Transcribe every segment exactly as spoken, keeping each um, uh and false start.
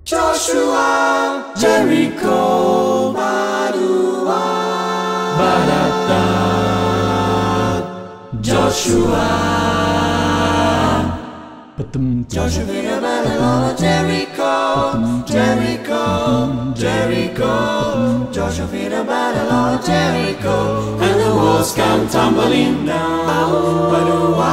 Joshua, Jericho, Badua, Badada, Joshua, Joshua beat the battle of Jericho, Jericho, Jericho, Joshua beat the battle of Jericho, and the walls come tumbling down. Badua,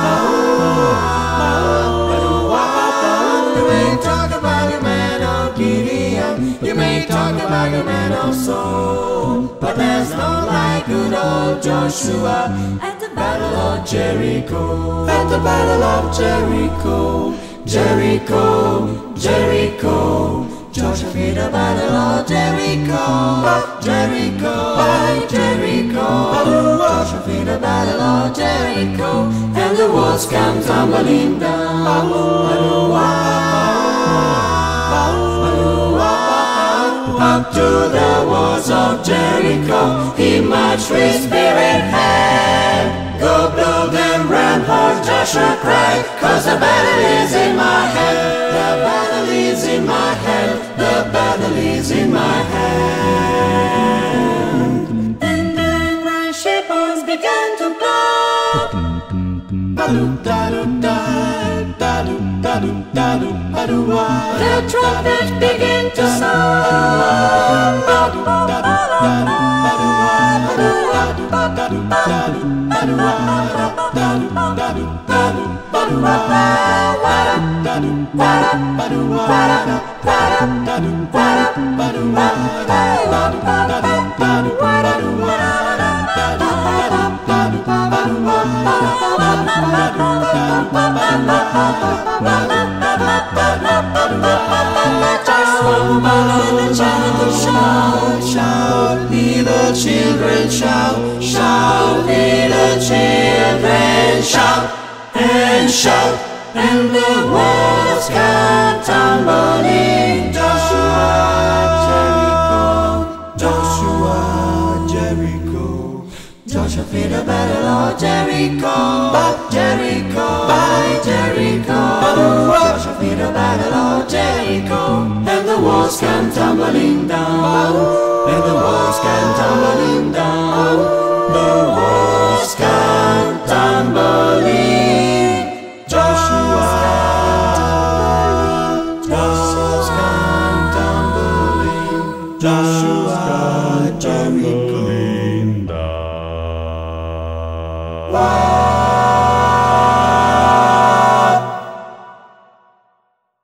you may talk about the man of Gideon, you may talk about the man of Saul, but there's no like good old Joshua at the battle of Jericho. At the battle of Jericho, Jericho, Jericho, Joshua beat the battle of Jericho, Jericho, Jericho, Joshua beat the battle of Jericho, and the walls come tumbling down. Up to the walls of Jericho, he marched with spirit hand. Go blow them ramparts, Joshua cried, cause the battle is in my hand. The battle is in my hand, the battle is in my hand. And then my shepherds began to blow. The trumpets begin to sound. Shout, shout, little children, shout, shout, little children, shout, and shout, and the walls come tumbling. Joshua, Jericho, Joshua, Jericho, Joshua beat the battle of Jericho, by Jericho, by Jericho, Joshua beat the battle of Jericho, and the walls come tumbling down, and the walls come tumbling down. The